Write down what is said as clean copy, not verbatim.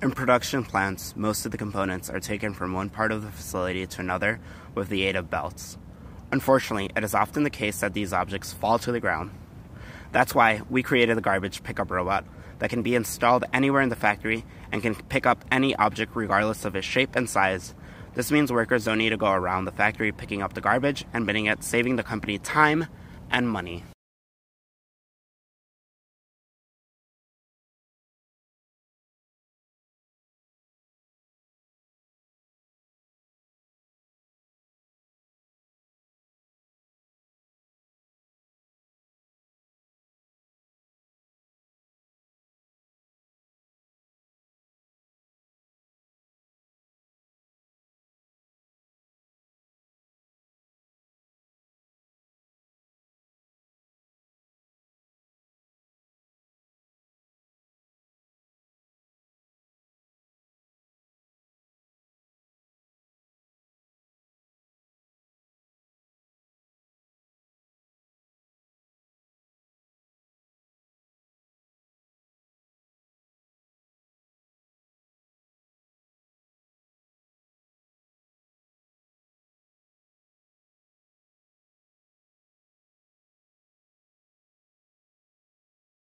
In production plants, most of the components are taken from one part of the facility to another with the aid of belts. Unfortunately, it is often the case that these objects fall to the ground. That's why we created the garbage pickup robot that can be installed anywhere in the factory and can pick up any object regardless of its shape and size. This means workers don't need to go around the factory picking up the garbage and binning it, saving the company time and money.